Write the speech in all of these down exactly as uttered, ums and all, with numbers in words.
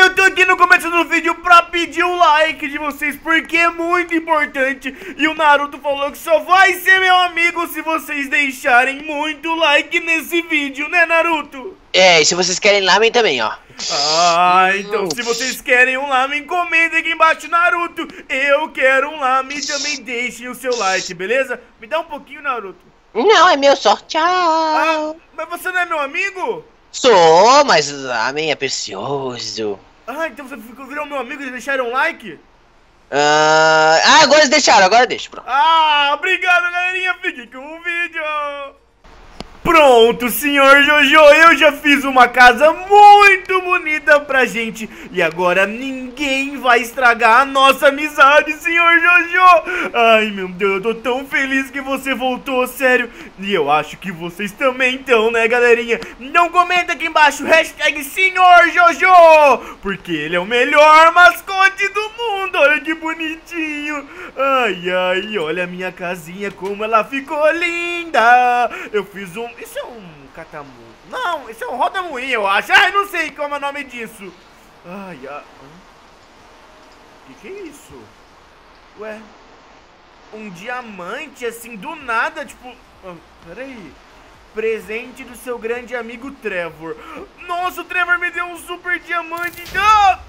eu tô aqui no começo do vídeo pra pedir o like de vocês, porque é muito importante. E o Naruto falou que só vai ser meu amigo se vocês deixarem muito like nesse vídeo, né, Naruto? É, e se vocês querem lamen também, ó. Ah, então se vocês querem um lamen, comentem aqui embaixo, Naruto. Eu quero um lamen e também deixem o seu like, beleza? Me dá um pouquinho, Naruto. Não, é meu só. Tchau. Ah, mas você não é meu amigo? Sou, mas lamen é precioso. Ah, então você virou meu amigo e deixaram um like? Ah, ah, agora eles deixaram, agora deixa, pronto. Ah, obrigado, galerinha. Fique com o vídeo. Pronto, senhor Jojo, eu já fiz uma casa muito bonita pra gente. E agora ninguém vai estragar a nossa amizade, senhor Jojo. Ai, meu Deus, eu tô tão feliz que você voltou, sério. E eu acho que vocês também estão, né, galerinha? Não comenta aqui embaixo, hashtag senhor Jojo, porque ele é o melhor mascote do mundo. Olha que bonitinho. Ai, ai, olha a minha casinha, como ela ficou linda. Eu fiz um... Isso é um catamu... Não, isso é um rodamuinho, eu acho. Ai, não sei como é o nome disso. Ai, ai... Que que é isso? Ué... Um diamante, assim, do nada, tipo... Ah, peraí... Presente do seu grande amigo Trevor. Nossa, o Trevor me deu um super diamante. Ah!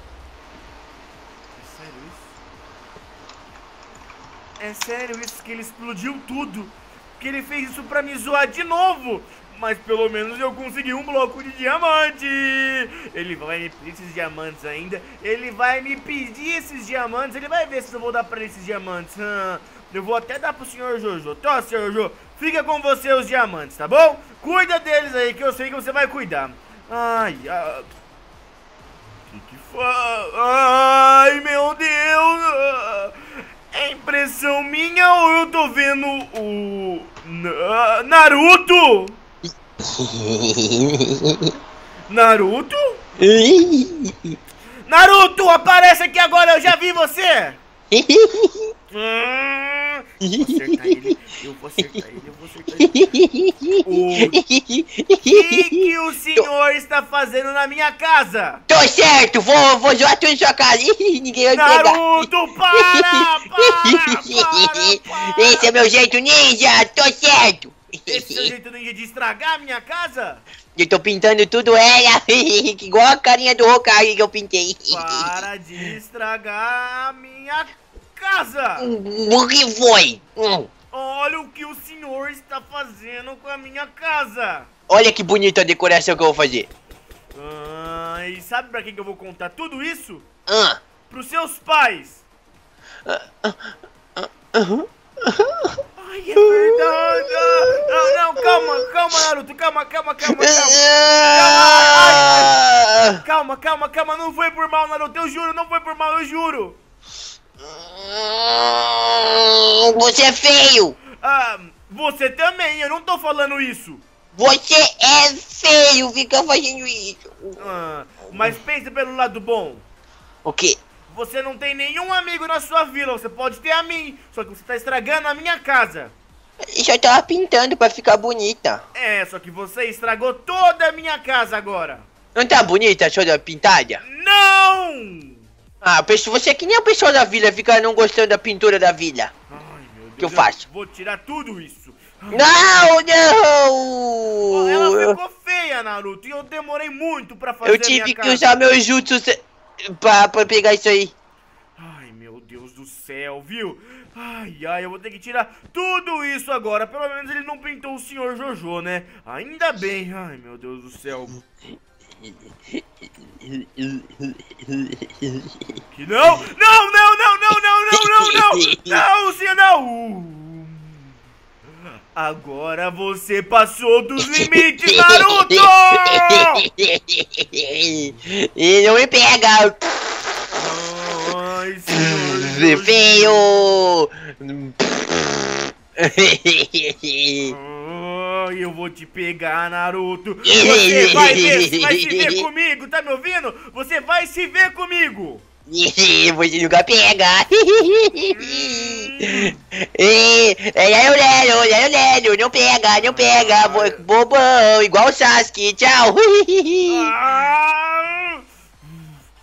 É sério isso? É sério isso que ele explodiu tudo? Que ele fez isso pra me zoar de novo. Mas pelo menos eu consegui um bloco de diamante. Ele vai me pedir esses diamantes ainda. Ele vai me pedir esses diamantes. Ele vai ver se eu vou dar pra ele esses diamantes. hum, Eu vou até dar pro senhor Jojo. Tó, senhor Jojo, fica com você os diamantes, tá bom? Cuida deles aí, que eu sei que você vai cuidar. Ai, ai. Que que fa... Ai, meu Deus. É impressão minha ou eu tô vendo o... Na... Naruto? Naruto? Naruto, aparece aqui agora, eu já vi você! Hum, eu vou acertar ele, eu vou acertar ele, eu vou acertar ele. O que que o senhor está fazendo na minha casa? Tô certo, vou, vou jogar tudo em sua casa. Ninguém vai pegar. Naruto, para, para, para, para. Esse é meu jeito ninja, tô certo. Esse é o jeito ninja de estragar a minha casa? Eu tô pintando tudo ela, igual a carinha do Hokage que eu pintei. Para de estragar a minha casa. O que foi? Olha o que o senhor está fazendo com a minha casa. Olha que bonita a decoração que eu vou fazer. Ah, e sabe pra quem que eu vou contar tudo isso? Ah. Pros seus pais. Ah, ah, ah, ah, Ai, é verdade. Não, não, calma, calma, Naruto, calma, calma, calma, calma. Calma, calma, calma, calma, não foi por mal, Naruto, eu juro, não foi por mal, eu juro. Você é feio. Ah, você também, eu não tô falando isso. Você é feio, fica fazendo isso. Ah, mas pensa pelo lado bom. O quê? Você não tem nenhum amigo na sua vila, você pode ter a mim, só que você tá estragando a minha casa. Eu só tava pintando pra ficar bonita. É, só que você estragou toda a minha casa agora. Não tá bonita só da pintada? Não! Ah, você é que nem a pessoa da vila, fica não gostando da pintura da vila. Ai, meu Deus, que eu faço? Vou tirar tudo isso. Não, não! Oh, ela ficou feia, Naruto, e eu demorei muito pra fazer. Eu tive que usar meus jutsus pra, pra pegar isso aí. Ai, meu Deus do céu, viu? Ai, ai, eu vou ter que tirar tudo isso agora. Pelo menos ele não pintou o senhor Jojo, né? Ainda bem. Ai, meu Deus do céu. Que não? Não, não, não, não, não, não, não, não! Não, senhor, não! Agora você passou dos limites, Naruto! E não me pega! Ai, senhor feio! Ai, eu vou te pegar, Naruto! Você vai ver, vai se ver comigo, tá me ouvindo? Você vai se ver comigo! Você nunca pega! É o Lelo, é o Lelo, não pega, não pega, bobão, igual o Sasuke, tchau! Ah,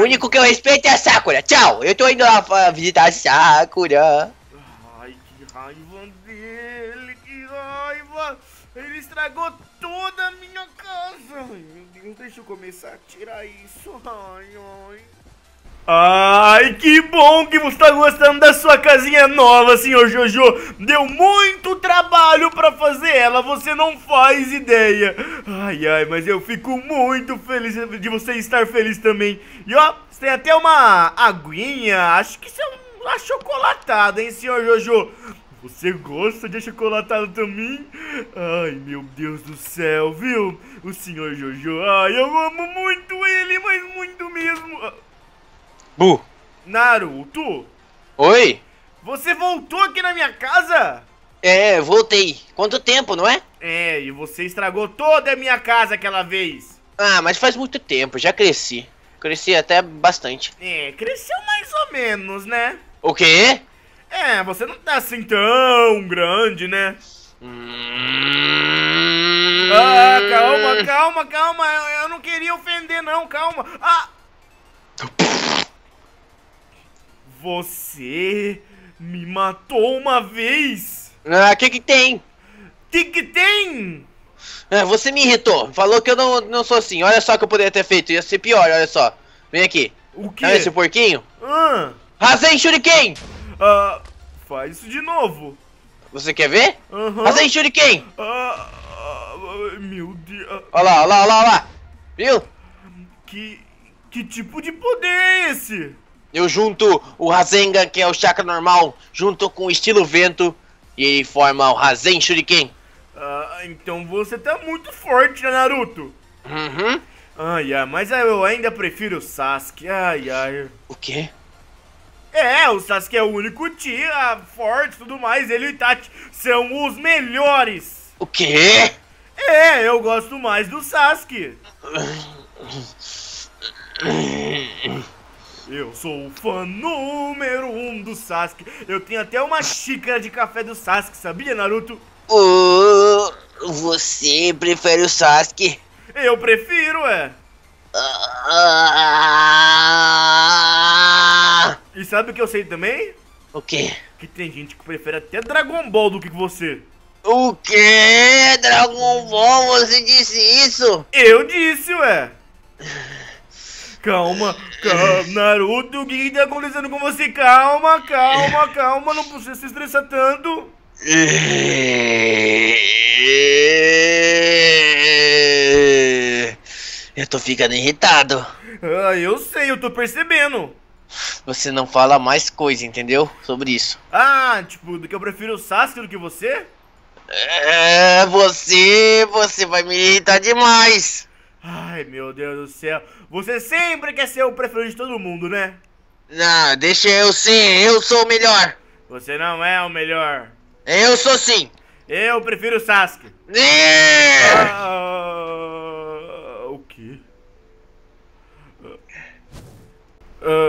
único que eu respeito é a Sakura. Tchau, eu tô indo lá pra visitar a Sakura. Ai, que raiva dele, que raiva. Ele estragou toda a minha casa. Ai, meu Deus, deixa eu começar a tirar isso. Ai, ai. Ai, que bom que você tá gostando da sua casinha nova, senhor Jojo. Deu muito trabalho pra fazer ela, você não faz ideia. Ai, ai, mas eu fico muito feliz de você estar feliz também. E ó, você tem até uma aguinha, acho que isso é um achocolatado, hein, senhor Jojo. Você gosta de achocolatado também? Ai, meu Deus do céu, viu? O senhor Jojo, ai, eu amo muito ele, mas muito mesmo. Bu. Naruto? Oi? Você voltou aqui na minha casa? É, voltei. Quanto tempo, não é? É, e você estragou toda a minha casa aquela vez. Ah, mas faz muito tempo, já cresci. Cresci até bastante. É, cresceu mais ou menos, né? O quê? É, você não tá assim tão grande, né? Hum... Ah, calma, calma, calma. Eu, eu não queria ofender, não, calma. Ah! Você me matou uma vez? Ah, o que que tem? Que que tem? Ah, você me irritou. Falou que eu não, não sou assim. Olha só o que eu poderia ter feito. Ia ser pior, olha só. Vem aqui. O quê? Olha esse porquinho. Ah, Rasen Shuriken! ah, faz isso de novo. Você quer ver? Aham. Rasen Shuriken! Ah, ah, meu Deus. Olha lá, olha lá, olha lá, olha lá. Viu? Que, que tipo de poder é esse? Eu junto o Rasengan, que é o chakra normal, junto com o estilo vento, e ele forma o Rasen Shuriken. Ah, então você tá muito forte, né, Naruto? Uhum. Ai, ai, mas eu ainda prefiro o Sasuke. Ai, ai. O quê? É, o Sasuke é o único tia forte e tudo mais. Ele e o Itachi são os melhores. O quê? É, eu gosto mais do Sasuke. Eu sou o fã número um do Sasuke. Eu tenho até uma xícara de café do Sasuke, sabia, Naruto? Oh, você prefere o Sasuke? Eu prefiro, é. Ah, E sabe o que eu sei também? o quê? Que tem gente que prefere até Dragon Ball do que você. O quê? Dragon Ball, você disse isso? Eu disse, ué. Calma, calma, Naruto, o que que tá acontecendo com você? Calma, calma, calma, não precisa se estressar tanto. Eu tô ficando irritado. Ah, eu sei, eu tô percebendo. Você não fala mais coisa, entendeu? Sobre isso. Ah, tipo, do que eu prefiro o Sasuke do que você? É, você, você vai me irritar demais. Ai, meu Deus do céu. Você sempre quer ser o preferido de todo mundo, né? Não, deixa eu sim, eu sou o melhor. Você não é o melhor. Eu sou sim. Eu prefiro o Sasuke. É. Ah, o quê? Ah,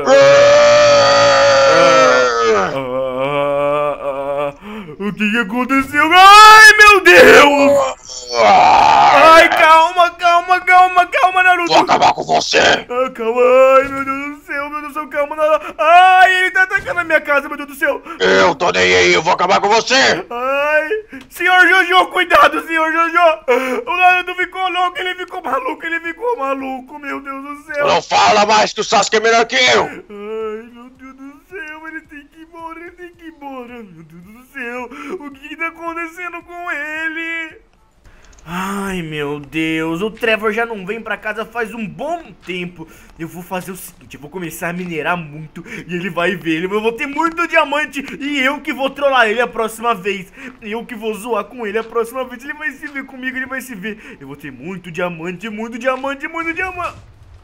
ah, ah, ah, o que que aconteceu? Ai, meu Deus! Ai, calma, calma, calma, calma, Naruto! Vou acabar com você! Ah, calma, ai, meu Deus do céu, meu Deus do céu, calma, Naruto! Ai, ele tá atacando a minha casa, meu Deus do céu! Eu tô nem aí, eu vou acabar com você! Ai, senhor Jojo, cuidado, senhor Jojo! O Naruto ficou louco, ele ficou maluco, ele ficou maluco, meu Deus do céu! Não fala mais que o Sasuke é melhor que eu! Ai, meu Deus do céu, ele tem que ir embora, ele tem que ir embora, meu Deus do céu! O que que tá acontecendo com ele? Ai, meu Deus, o Trevor já não vem pra casa faz um bom tempo. Eu vou fazer o seguinte, eu vou começar a minerar muito e ele vai ver, eu vou ter muito diamante e eu que vou trollar ele a próxima vez. Eu que vou zoar com ele a próxima vez, ele vai se ver comigo, ele vai se ver. Eu vou ter muito diamante, muito diamante, muito diamante.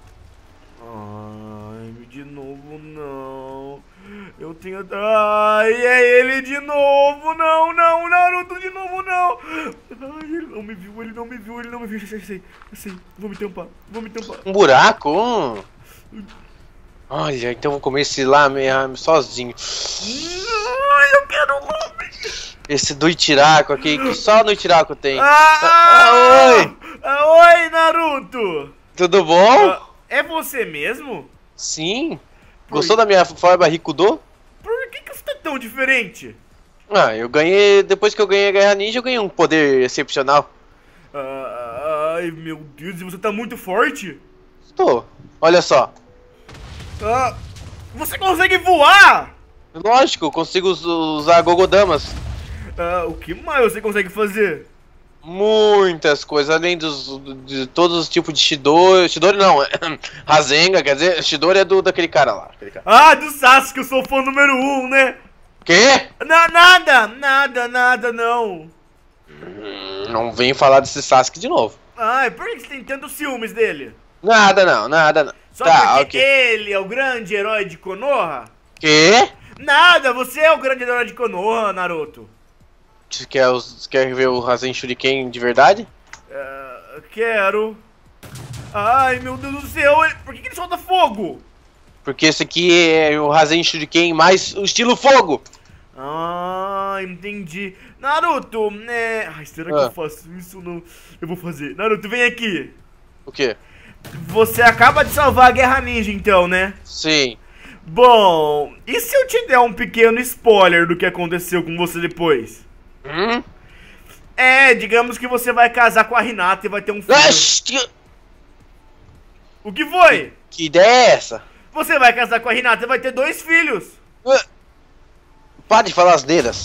Ai, de novo não. Eu tenho... Ai, é ele de novo. Não, não, Naruto de novo não. Ai, ele não me viu, ele não me viu, ele não me viu. Eu sei, eu sei, eu sei. Vou me tampar, vou me tampar. Um buraco? Olha, então vou comer esse lamen sozinho. Ai, eu quero lamen. Esse do Itiraco aqui, que só no Itiraco tem. Ah, ah, oi! Ah, oi, Naruto. Tudo bom? Ah, é você mesmo? Sim. Gostou da minha forma Rikudo? Por que que você tá tão diferente? Ah, eu ganhei... Depois que eu ganhei a Guerra Ninja, eu ganhei um poder excepcional. Ah, ai, meu Deus, e você tá muito forte? Tô. Olha só. Ah, você consegue voar? Lógico, eu consigo us- usar Gogodamas. Ah, o que mais você consegue fazer? Muitas coisas, além dos, de todos os tipos de Shidori. Shidori não, Rasengan, quer dizer, Shidori é do, daquele cara lá. Aquele cara. Ah, do Sasuke, eu sou fã número um, né? Quê? Na, nada, nada, nada, não. Hum, Não vem falar desse Sasuke de novo. Ai, por que você tem tantos ciúmes dele? Nada não, nada não. Só Tá, porque ok. ele é o grande herói de Konoha? Quê? Nada, você é o grande herói de Konoha, Naruto. Você quer, os- você quer ver o Rasen Shuriken de verdade? Ah, quero. Ai, meu Deus do céu, ele- por que que ele solta fogo? Porque esse aqui é o Rasen Shuriken mais o estilo fogo. Ah, entendi. Naruto, né? Ai, será que Ah. eu faço isso ou não? Eu vou fazer. Naruto, vem aqui. O quê? Você acaba de salvar a Guerra Ninja, então, né? Sim. Bom, e se eu te der um pequeno spoiler do que aconteceu com você depois? Hum? É, digamos que você vai casar com a Hinata e vai ter um filho. Oxi, que, O que foi? que ideia é essa? Você vai casar com a Hinata e vai ter dois filhos. Ah, Para de falar as dedas.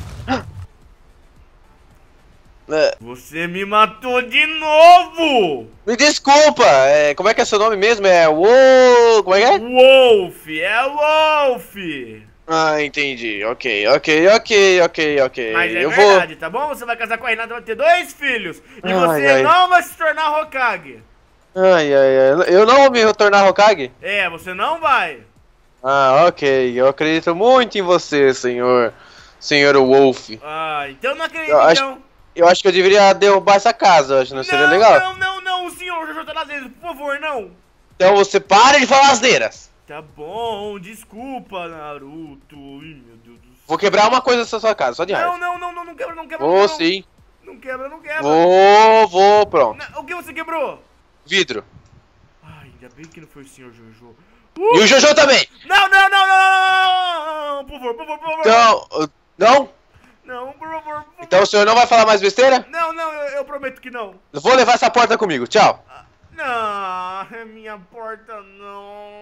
Ah, Você me matou de novo! Me desculpa, é, como é que é seu nome mesmo? É Wo... Como é que é? Wolf, é Wolf! Ah, entendi. Ok, ok, ok, ok, ok. Mas é eu verdade, tá bom? Você vai casar com a Hinata e vai ter dois filhos. E Ai, você ai. não vai se tornar Hokage. vou... Ai, ai, ai. Eu não vou me tornar Hokage? É, você não vai. Ah, ok. Eu acredito muito em você, senhor... Senhor Wolf. Ah, então não acredito, Eu acho- então. Eu acho que eu deveria derrubar essa casa, eu acho, não seria legal? Não, não, não, o senhor Jojo Tadazes, por favor, não. Então você para de falar asneiras. Tá bom, desculpa, Naruto. Ih, meu Deus do céu. Vou quebrar uma coisa nessa sua casa, só de Não, raiva. não, não, não, não quebra, não quebra. Vou não. sim. Não quebra, não quebra. Vou, vou, pronto. Não, o que você quebrou? Vidro. Ai, ainda bem que não foi o senhor Jojo. E Uh! o Jojo também. Não, não, não, não, não, não, por favor, por favor, por favor. Então, uh, não? Não, por favor, por favor. Então o senhor não vai falar mais besteira? Não, não, eu, eu prometo que não. Eu vou levar essa porta comigo, tchau. Não, é minha porta não.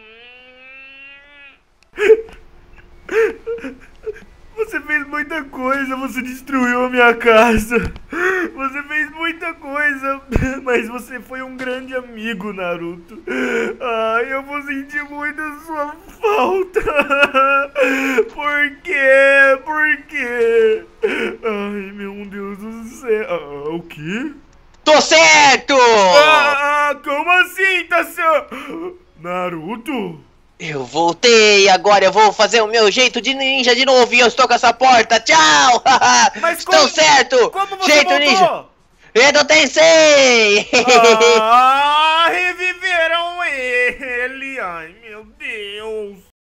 Você fez muita coisa, você destruiu a minha casa. Você fez muita coisa, mas você foi um grande amigo, Naruto. Ai, eu vou sentir muito a sua falta. Por quê? Por quê? Ai, meu Deus do céu. Ah, o quê? Tô certo! Ah, como assim, tá seu... Naruto? Eu voltei, agora eu vou fazer o meu jeito de ninja de novo e eu estou com essa porta, tchau! Mas Estou como- certo! Como você jeito voltou? ninja! Edo Tensei! Ah, reviveram ele. Ai,